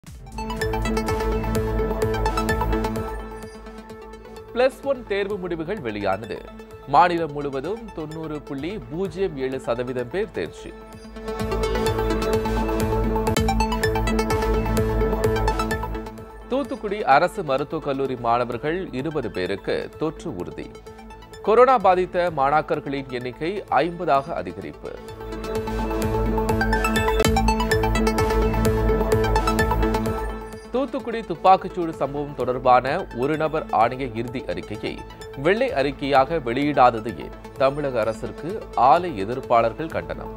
+1 தேர்வு முடிவுகள் வெளியானது. மாநிலம் முழுவதும் 90.07% பேர் தேர்ச்சி. தூத்துக்குடி அரசு மருத்துவக் கல்லூரி மாணவர்கள் 20 பேருக்கு தொற்று உறுதி. கொரோனா பாதித்த மாணாக்கர்களின் எண்ணிக்கை 50ஆக அதிகரிப்பு. தூத்துக்குடி துப்பாக்கிச்சூடு சம்பவம் தொடர்பான ஒரு நபர் ஆணைய இறுதி அறிக்கையை வெள்ளை அறிக்கையாக வெளியிடாதது ஏன்? தமிழக அரசிற்கு ஆலை எதிர்ப்பாளர்கள் கண்டனம்.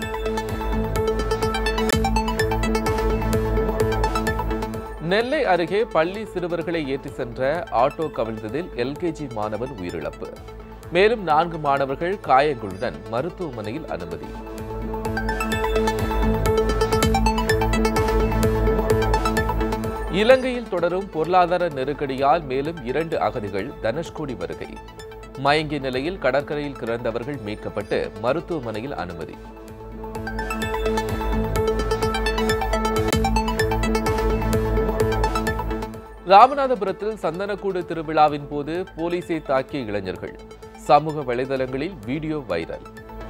நெல்லை அருகே பள்ளி சிறுவர்களை ஏற்றி சென்ற ஆட்டோ கவிழ்ந்ததில் LKG மாணவன் உயிரிழப்பு. மேலும் 4 மாணவர்கள் காயங்களுடன் மருத்துவமனையில் அனுமதி. இலங்கையில் தொடரும் பொருளாதார நெருக்கடியால் மேலும் 2 அகதிகள் தனுஷ்கோடி வருகை. மயங்கிய நிலையில் கடற்கரையில் கிடந்தவர்கள் மீட்கப்பட்டு மருத்துவமனையில் அனுமதி. ராமநாதபுரத்தில் சந்தனக்கூடு திருவிழாவின் போது போலீசை தாக்கிய இளைஞர்கள். சமூக வலைதளங்களில் வீடியோ வைரல்.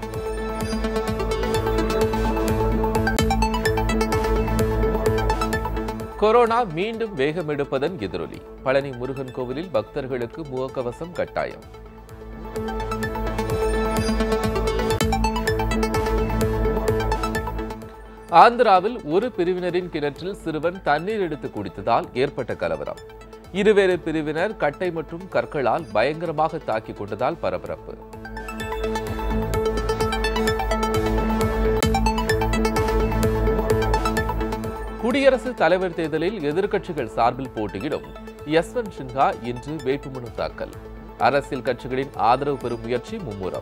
கொரோனா மீண்டும் வேகமெடுப்பதன் எதிரொலி. பழனி முருகன் கோவிலில் பக்தர்களுக்கு முகக்கவசம் கட்டாயம். ஆந்திராவில் ஒரு பிரிவினரின் கிணற்றில் சிறுவன் தண்ணீர் எடுத்து குடித்ததால் ஏற்பட்ட கலவரம். இருவேறு பிரிவினர் கட்டை மற்றும் கற்களால் பயங்கரமாக தாக்கிக் கொண்டதால் பரபரப்பு. குடியரசுத் தலைவர் தேர்தலில் எதிர்க்கட்சிகள் சார்பில் போட்டியிடும் யஸ்வந்த் சின்ஹா இன்று வேட்புமனு தாக்கல். அரசியல் கட்சிகளின் ஆதரவு பெறும் முயற்சி மும்முரம்.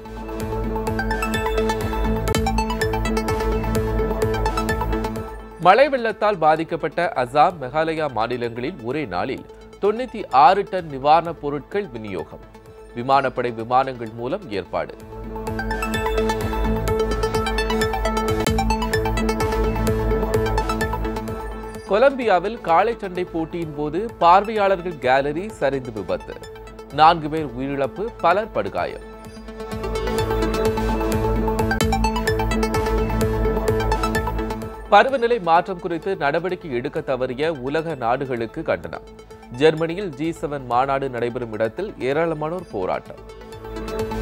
மழை வெள்ளத்தால் பாதிக்கப்பட்ட அசாம், மெகாலயா மாநிலங்களில் ஒரே நாளில் 96 டன் நிவாரணப் பொருட்கள் விநியோகம். விமானப்படை விமானங்கள் மூலம் ஏற்பாடு. கொலம்பியாவில் காளை சண்டை போட்டியின் போது பார்வையாளர்கள் கேலரி சரிந்து விபத்து. 4 பேர் உயிரிழப்பு, பலர் படுகாயம். பருவநிலை மாற்றம் குறித்து நடவடிக்கை எடுக்க தவறிய உலக நாடுகளுக்கு கண்டனம். ஜெர்மனியில் G7 மாநாடு நடைபெறும் இடத்தில் ஏராளமானோர் போராட்டம்.